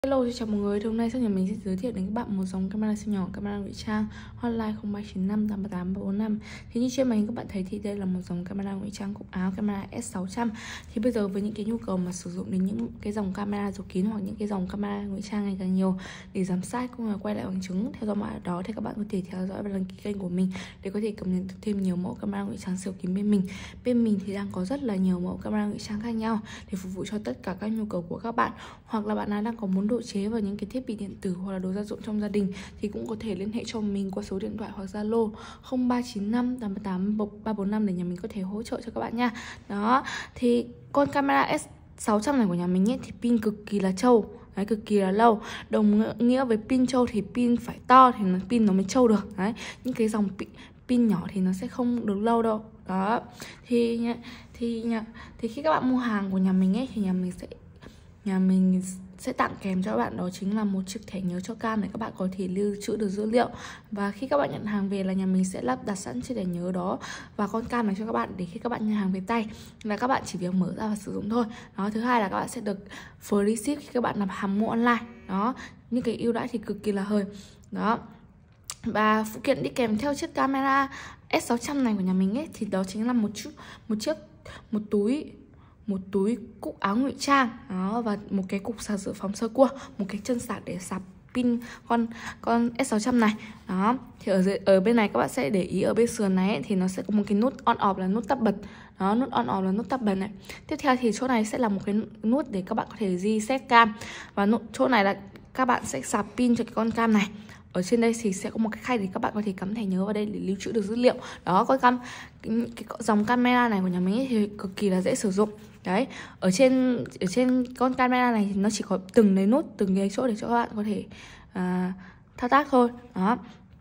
Hello, chào mọi người. Hôm nay sau nhà mình sẽ giới thiệu đến các bạn một dòng camera siêu nhỏ, camera ngụy trang hotline 0395 838 345. Thì như trên màn hình các bạn thấy thì đây là một dòng camera ngụy trang cúc áo, camera S600. Thì bây giờ với những cái nhu cầu mà sử dụng đến những cái dòng camera giấu kín hoặc những cái dòng camera ngụy trang ngày càng nhiều để giám sát cũng là quay lại bằng chứng theo dõi mọi đó, thì các bạn có thể theo dõi và đăng ký kênh của mình để có thể cập nhật thêm nhiều mẫu camera ngụy trang siêu kín bên mình. Bên mình thì đang có rất là nhiều mẫu camera ngụy trang khác nhau để phục vụ cho tất cả các nhu cầu của các bạn, hoặc là bạn nào đang có muốn độ chế vào những cái thiết bị điện tử hoặc là đồ gia dụng trong gia đình thì cũng có thể liên hệ cho mình qua số điện thoại hoặc Zalo 0395 888 345 để nhà mình có thể hỗ trợ cho các bạn nha. Đó, thì con camera S600 này của nhà mình ấy thì pin cực kỳ là trâu. Đấy, cực kỳ là lâu. Đồng nghĩa với pin trâu thì pin phải to thì pin nó mới trâu được. Đấy, những cái dòng pin nhỏ thì nó sẽ không được lâu đâu. Đó, thì khi các bạn mua hàng của nhà mình ấy thì nhà mình sẽ tặng kèm cho các bạn đó chính là một chiếc thẻ nhớ cho cam để các bạn có thể lưu trữ được dữ liệu. Và khi các bạn nhận hàng về là nhà mình sẽ lắp đặt sẵn chiếc thẻ nhớ đó và con cam này cho các bạn, để khi các bạn nhận hàng về tay là các bạn chỉ việc mở ra và sử dụng thôi. Đó, thứ hai là các bạn sẽ được free ship khi các bạn làm hàng mua online. Đó, những cái ưu đãi thì cực kỳ là hời. Đó, và phụ kiện đi kèm theo chiếc camera S600 này của nhà mình ấy thì đó chính là một túi cúc áo ngụy trang đó, và một cái cục sạc dự phòng sơ cua, một cái chân sạc để sạc pin con S600 này. Đó, thì ở bên này các bạn sẽ để ý ở bên sườn này ấy, thì nó sẽ có một cái nút on off là nút tắt bật. Đó, nút on off là nút tắt bật này. Tiếp theo thì chỗ này sẽ là một cái nút để các bạn có thể reset cam, và chỗ này là các bạn sẽ sạc pin cho cái con cam này. Ở trên đây thì sẽ có một cái khay để các bạn có thể cắm thẻ nhớ vào đây để lưu trữ được dữ liệu. Đó, cái dòng camera này của nhà mình ấy thì cực kỳ là dễ sử dụng. Đấy, ở trên con camera này thì nó chỉ có từng cái chỗ để cho các bạn có thể thao tác thôi. Đó,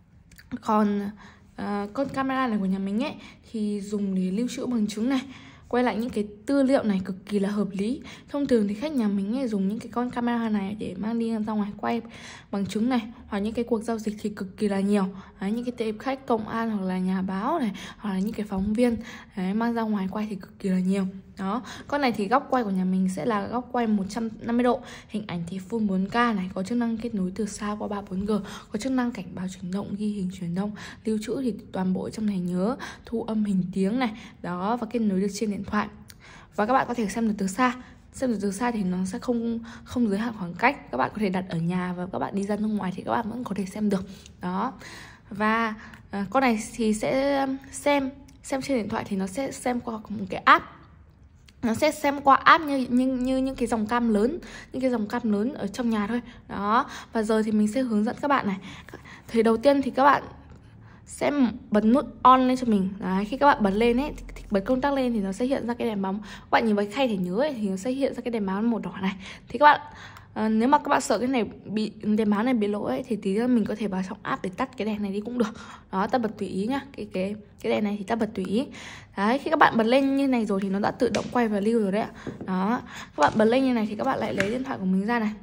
còn con camera này của nhà mình ấy thì dùng để lưu trữ bằng chứng này, quay lại những cái tư liệu này cực kỳ là hợp lý. Thông thường thì khách nhà mình ấy dùng những cái con camera này để mang đi ra ngoài quay bằng chứng này, hoặc những cái cuộc giao dịch thì cực kỳ là nhiều. Đấy, những cái tệp khách công an hoặc là nhà báo này, hoặc là những cái phóng viên đấy, mang ra ngoài quay thì cực kỳ là nhiều. Đó, con này thì góc quay của nhà mình sẽ là góc quay 150 độ, hình ảnh thì full 4K này, có chức năng kết nối từ xa qua 3 4G, có chức năng cảnh báo chuyển động, ghi hình chuyển động, lưu trữ thì toàn bộ trong thẻ nhớ, thu âm hình tiếng này. Đó, và kết nối được trên điện thoại. Và các bạn có thể xem được từ xa. Xem được từ xa thì nó sẽ không giới hạn khoảng cách. Các bạn có thể đặt ở nhà và các bạn đi ra nước ngoài thì các bạn vẫn có thể xem được. Đó. Và con này thì sẽ xem trên điện thoại thì nó sẽ xem qua một cái app. Nó sẽ xem qua app như những cái dòng cam lớn, những cái dòng cam lớn ở trong nhà thôi. Đó, và giờ thì mình sẽ hướng dẫn các bạn này. Thì đầu tiên thì các bạn sẽ bật nút on lên cho mình. Đấy, khi các bạn bật lên ấy, thì bật công tắc lên thì nó sẽ hiện ra cái đèn báo. Các bạn nhìn vào khay thẻ nhớ ấy, thì nó sẽ hiện ra cái đèn báo màu đỏ này. Thì các bạn nếu mà các bạn sợ cái này đèn báo này bị lỗi ấy, thì tí nữa mình có thể vào trong app để tắt cái đèn này đi cũng được. Đó, tắt bật tùy ý nhá. Cái đèn này thì tắt bật tùy ý. Đấy, khi các bạn bật lên như này rồi thì nó đã tự động quay và lưu rồi đấy ạ. Đó, các bạn bật lên như này thì các bạn lại lấy điện thoại của mình ra này.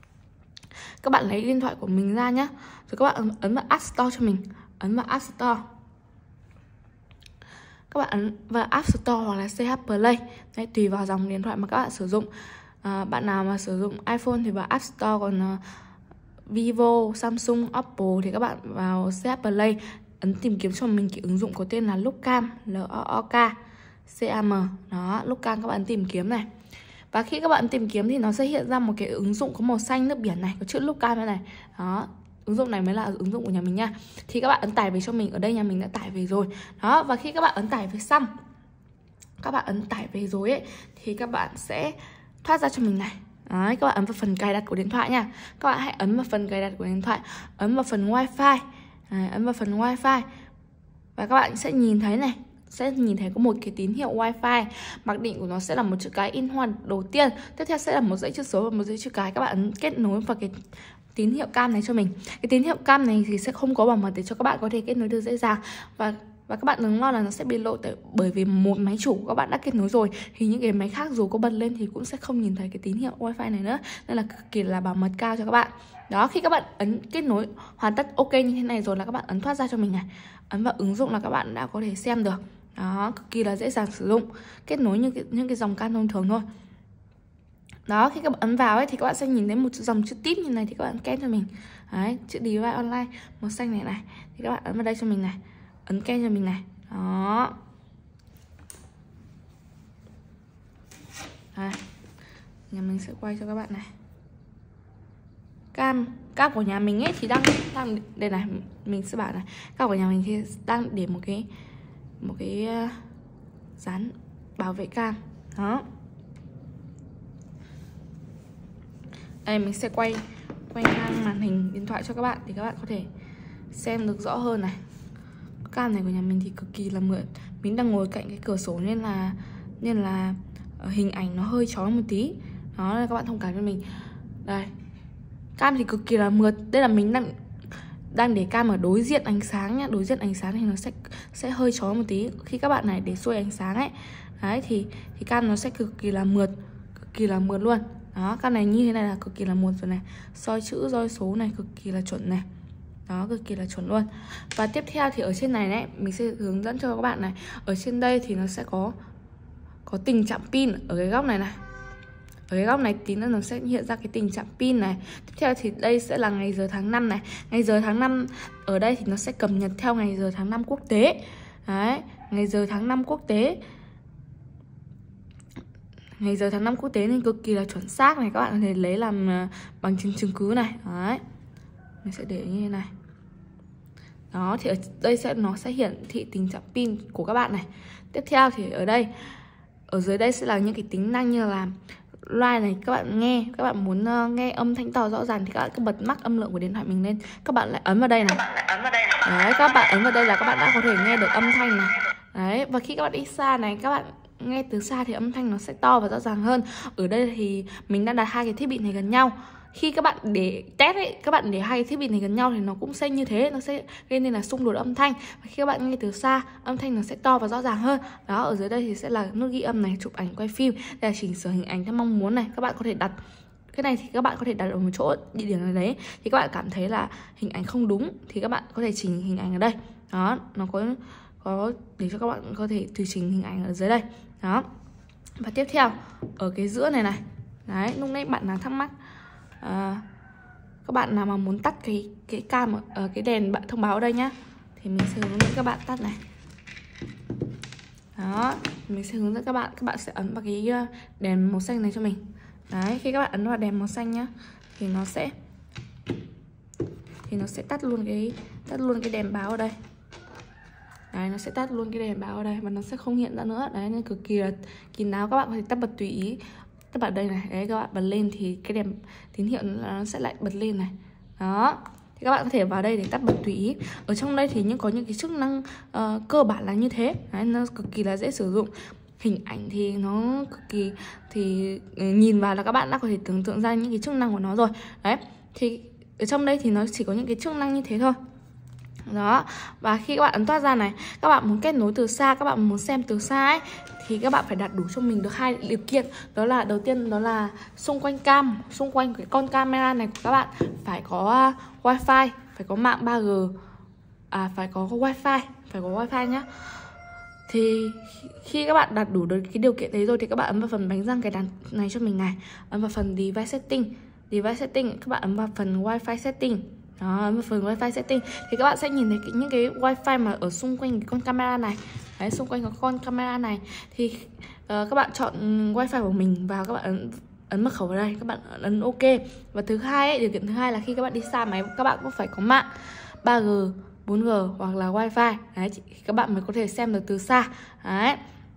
Các bạn lấy điện thoại của mình ra nhá. Rồi các bạn ấn vào App Store cho mình. Ấn vào App Store. Các bạn ấn vào App Store hoặc là CH Play. Đấy, tùy vào dòng điện thoại mà các bạn sử dụng. Bạn nào mà sử dụng iPhone thì vào App Store, còn Vivo, Samsung, Apple thì các bạn vào CH Play, ấn tìm kiếm cho mình cái ứng dụng có tên là Lookcam, Lookcam. Đó, Lookcam các bạn tìm kiếm này. Và khi các bạn tìm kiếm thì nó sẽ hiện ra một cái ứng dụng có màu xanh nước biển này, có chữ Lookcam này này. Đó, ứng dụng này mới là ứng dụng của nhà mình nha. Thì các bạn ấn tải về cho mình. Ở đây nhà mình đã tải về rồi. Đó, và khi các bạn ấn tải về xong, các bạn ấn tải về rồi ấy, thì các bạn sẽ thoát ra cho mình này. Đấy, các bạn ấn vào phần cài đặt của điện thoại nha. Các bạn hãy ấn vào phần cài đặt của điện thoại, ấn vào phần wifi. Đấy, ấn vào phần wifi. Và các bạn sẽ nhìn thấy này, sẽ nhìn thấy có một cái tín hiệu wifi. Mặc định của nó sẽ là một chữ cái in hoa đầu tiên. Tiếp theo sẽ là một dãy chữ số và một dãy chữ cái. Các bạn ấn kết nối vào cái tín hiệu cam này cho mình. Cái tín hiệu cam này thì sẽ không có bảo mật để cho các bạn có thể kết nối được dễ dàng. Và các bạn đừng lo là nó sẽ bị lộ, bởi vì một máy chủ của các bạn đã kết nối rồi thì những cái máy khác dù có bật lên thì cũng sẽ không nhìn thấy cái tín hiệu wifi này nữa. Nên là cực kỳ là bảo mật cao cho các bạn. Đó, khi các bạn ấn kết nối hoàn tất ok như thế này rồi là các bạn ấn thoát ra cho mình này. Ấn vào ứng dụng là các bạn đã có thể xem được. Đó, cực kỳ là dễ dàng sử dụng. Kết nối những cái dòng cam thông thường thôi. Đó, khi các bạn ấn vào ấy thì các bạn sẽ nhìn thấy một dòng chữ tip như này thì các bạn ken cho mình. Đấy, chữ DIY online màu xanh này này. Thì các bạn ấn vào đây cho mình này. Ấn ken cho mình này. Đó. Đây. Nhà mình sẽ quay cho các bạn này. Cam của nhà mình ấy thì đang đây này, mình sẽ bảo này, cam của nhà mình thì đang để một cái dán bảo vệ cam. Đó. Đây mình sẽ quay ngang màn hình điện thoại cho các bạn thì các bạn có thể xem được rõ hơn này. Cam này của nhà mình thì cực kỳ là mượt. Mình đang ngồi cạnh cái cửa sổ nên là hình ảnh nó hơi chói một tí. Đó, các bạn thông cảm cho mình. Đây. Cam thì cực kỳ là mượt. Đây là mình đang để cam ở đối diện ánh sáng nhá. Đối diện ánh sáng thì nó sẽ hơi chói một tí. Khi các bạn này để xuôi ánh sáng ấy, đấy thì cam nó sẽ cực kỳ là mượt, luôn. Đó, cam này như thế này là cực kỳ là mượt rồi này. Soi chữ, soi số này cực kỳ là chuẩn này. Đó, cực kỳ là chuẩn luôn. Và tiếp theo thì ở trên này đấy, mình sẽ hướng dẫn cho các bạn này. Ở trên đây thì nó sẽ có tình trạng pin ở cái góc này này. Ở cái góc này tí nữa nó sẽ hiện ra cái tình trạng pin này. Tiếp theo thì đây sẽ là ngày giờ tháng 5 này. Ngày giờ tháng 5 ở đây thì nó sẽ cập nhật theo ngày giờ tháng 5 quốc tế. Đấy, ngày giờ tháng 5 quốc tế. Ngày giờ tháng 5 quốc tế nên cực kỳ là chuẩn xác này. Các bạn có thể lấy làm bằng chứng cứ này. Đấy. Mình sẽ để như thế này. Đó, thì ở đây nó sẽ hiển thị tình trạng pin của các bạn này. Tiếp theo thì ở dưới đây sẽ là những cái tính năng như là loa này, các bạn muốn nghe âm thanh to rõ ràng thì các bạn cứ bật max âm lượng của điện thoại mình lên. Các bạn lại ấn vào đây này. Đấy, các bạn ấn vào đây là các bạn đã có thể nghe được âm thanh này. Đấy, và khi các bạn đi xa này, các bạn nghe từ xa thì âm thanh nó sẽ to và rõ ràng hơn. Ở đây thì mình đang đặt hai cái thiết bị này gần nhau. Khi các bạn để test ấy, các bạn để hai cái thiết bị này gần nhau thì nó cũng sẽ như thế, nó sẽ gây nên là xung đột âm thanh. Và khi các bạn nghe từ xa, âm thanh nó sẽ to và rõ ràng hơn. Đó, ở dưới đây thì sẽ là nút ghi âm này, chụp ảnh, quay phim, đây là chỉnh sửa hình ảnh theo mong muốn này. Các bạn có thể đặt cái này thì các bạn có thể đặt ở một chỗ địa điểm nào đấy thì các bạn cảm thấy là hình ảnh không đúng thì các bạn có thể chỉnh hình ảnh ở đây. Đó, nó có để cho các bạn có thể tùy chỉnh hình ảnh ở dưới đây. Đó. Và tiếp theo ở cái giữa này này. Đấy, lúc nãy bạn nào thắc mắc các bạn nào mà muốn tắt cái cam ở cái đèn bạn thông báo ở đây nhá, thì mình sẽ hướng dẫn các bạn tắt này. Đó, mình sẽ hướng dẫn các bạn sẽ ấn vào cái đèn màu xanh này cho mình. Đấy, khi các bạn ấn vào đèn màu xanh nhá thì nó sẽ tắt luôn cái đèn báo ở đây. Đấy, nó sẽ tắt luôn cái đèn báo ở đây và nó sẽ không hiện ra nữa. Đấy, nên cực kỳ là kín đáo, các bạn có thể tắt bật tùy ý. Các bạn đây này, đấy, các bạn bật lên thì cái đèn tín hiệu nó sẽ lại bật lên này. Đó, thì các bạn có thể vào đây để tắt bật tùy ý. Ở trong đây thì có những cái chức năng cơ bản là như thế. Đấy, nó cực kỳ là dễ sử dụng. Hình ảnh thì nó cực kỳ nhìn vào là các bạn đã có thể tưởng tượng ra những cái chức năng của nó rồi. Đấy, thì ở trong đây thì nó chỉ có những cái chức năng như thế thôi. Đó, và khi các bạn ấn toát ra này, các bạn muốn kết nối từ xa, các bạn muốn xem từ xa ấy, thì các bạn phải đặt đủ cho mình được hai điều kiện. Đó là đầu tiên đó là xung quanh cái con camera này của các bạn phải có wifi, phải có mạng 3G, phải có wifi nhá. Thì khi các bạn đặt đủ được cái điều kiện đấy rồi thì các bạn ấn vào phần bánh răng cài đặt này cho mình này, ấn vào phần device setting, các bạn ấn vào phần wifi setting. Đó, một phần wifi setting thì các bạn sẽ nhìn thấy những cái wifi mà ở xung quanh cái con camera này. Đấy, xung quanh cái con camera này thì các bạn chọn wifi của mình vào, các bạn ấn mật khẩu vào đây, các bạn ấn ok. Và thứ hai ấy, điều kiện thứ hai là khi các bạn đi xa máy, các bạn cũng phải có mạng 3G, 4G hoặc là wifi. Đấy, các bạn mới có thể xem được từ xa. Đấy,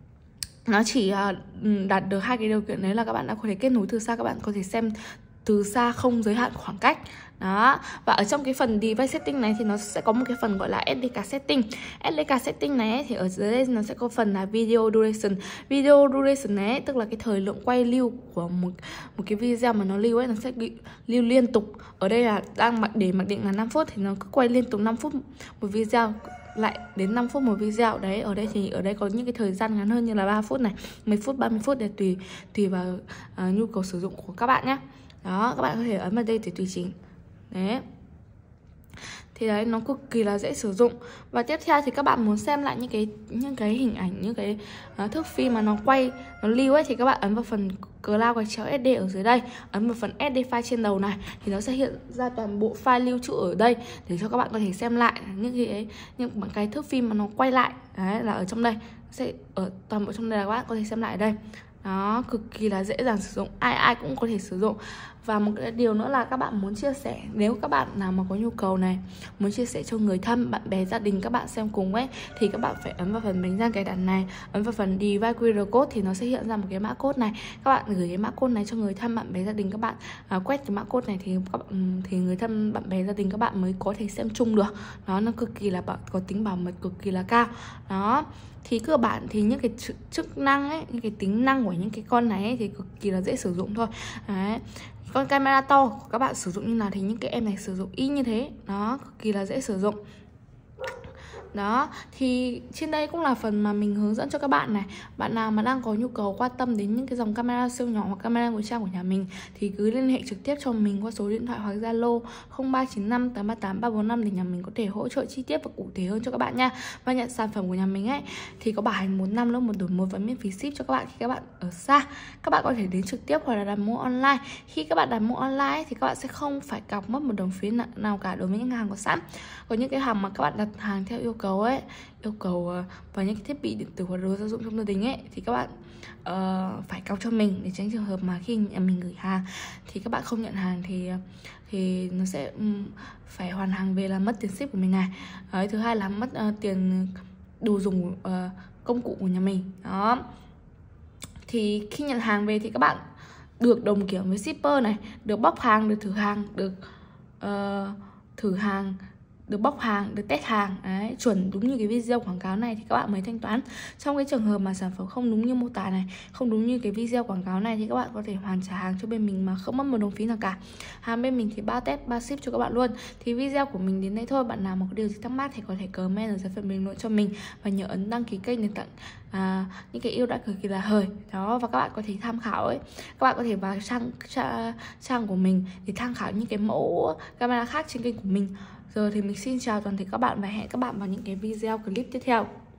nó chỉ đạt được hai cái điều kiện đấy là các bạn đã có thể kết nối từ xa, các bạn có thể xem từ xa không giới hạn khoảng cách. Đó, và ở trong cái phần device setting này thì nó sẽ có một cái phần gọi là SD card setting. SD card setting này ấy, thì ở dưới đây nó sẽ có phần là video duration. Video duration này ấy, tức là cái thời lượng quay lưu của một cái video mà nó lưu ấy, nó sẽ bị lưu liên tục. Ở đây là đang mặc định là 5 phút thì nó cứ quay liên tục 5 phút một video, lại đến 5 phút một video. Đấy, ở đây có những cái thời gian ngắn hơn như là 3 phút này, 10 phút, 30 phút để tùy vào nhu cầu sử dụng của các bạn nhé. Đó, các bạn có thể ấn vào đây để tùy chỉnh. Đấy. Thì đấy, nó cực kỳ là dễ sử dụng. Và tiếp theo thì các bạn muốn xem lại những cái hình ảnh, những cái thước phim mà nó quay, nó lưu ấy, thì các bạn ấn vào phần cloud-sd ở dưới đây, ấn vào phần SD file trên đầu này, thì nó sẽ hiện ra toàn bộ file lưu trữ ở đây để cho các bạn có thể xem lại những cái thước phim mà nó quay lại. Đấy, là ở trong đây, sẽ ở toàn bộ trong đây là các bạn có thể xem lại ở đây. Đó, cực kỳ là dễ dàng sử dụng, ai cũng có thể sử dụng. Và một cái điều nữa là các bạn muốn chia sẻ, nếu các bạn nào mà có nhu cầu này, muốn chia sẻ cho người thân, bạn bè, gia đình các bạn xem cùng ấy, thì các bạn phải ấn vào phần bánh răng cài đặt này, ấn vào phần device QR code thì nó sẽ hiện ra một cái mã code này. Các bạn gửi cái mã code này cho người thân, bạn bè, gia đình các bạn, quét cái mã code này thì người thân, bạn bè, gia đình các bạn mới có thể xem chung được. Đó, nó cực kỳ là có tính bảo mật cực kỳ là cao. Đó, thì cơ bản thì những cái chức năng ấy, những cái tính năng của những cái con này ấy, thì cực kỳ là dễ sử dụng thôi. Đấy, con camera to của các bạn sử dụng như nào thì những cái em này sử dụng y như thế. Đó, cực kỳ là dễ sử dụng. Đó, thì trên đây cũng là phần mà mình hướng dẫn cho các bạn này. Bạn nào mà đang có nhu cầu quan tâm đến những cái dòng camera siêu nhỏ hoặc camera ngụy trang của nhà mình thì cứ liên hệ trực tiếp cho mình qua số điện thoại hoặc Zalo 0395 838 345 để nhà mình có thể hỗ trợ chi tiết và cụ thể hơn cho các bạn nha. Và nhận sản phẩm của nhà mình ấy thì có bảo hành 1 năm luôn, 1 đổi 1 và miễn phí ship cho các bạn khi các bạn ở xa. Các bạn có thể đến trực tiếp hoặc là đặt mua online. Khi các bạn đặt mua online ấy, thì các bạn sẽ không phải cọc mất một đồng phí nào cả đối với những hàng có sẵn. Có những cái hàng mà các bạn đặt hàng theo yêu cầu vào những cái thiết bị điện tử hoặc đồ gia dụng trong gia đình ấy thì các bạn phải cọc cho mình, để tránh trường hợp mà khi nhà mình gửi hàng thì các bạn không nhận hàng thì nó sẽ phải hoàn hàng về là mất tiền ship của mình này. Đấy, thứ hai là mất tiền đồ dùng công cụ của nhà mình. Đó, thì khi nhận hàng về thì các bạn được đồng kiểm với shipper này, được bóc hàng, được thử hàng, được bóc hàng, được test hàng. Đấy, chuẩn đúng như cái video quảng cáo này thì các bạn mới thanh toán. Trong cái trường hợp mà sản phẩm không đúng như mô tả này, không đúng như cái video quảng cáo này thì các bạn có thể hoàn trả hàng cho bên mình mà không mất một đồng phí nào cả. Hàng bên mình thì 3 test 3 ship cho các bạn luôn. Thì video của mình đến đây thôi. Bạn nào mà có điều gì thắc mắc thì có thể comment ở dưới phần bình luận cho mình, và nhớ ấn đăng ký kênh để tặng những cái ưu đãi cực kỳ là hời. Đó, và các bạn có thể tham khảo ấy, các bạn có thể vào trang của mình để tham khảo những cái mẫu camera khác trên kênh của mình. Giờ thì mình xin chào toàn thể các bạn và hẹn các bạn vào những cái video clip tiếp theo.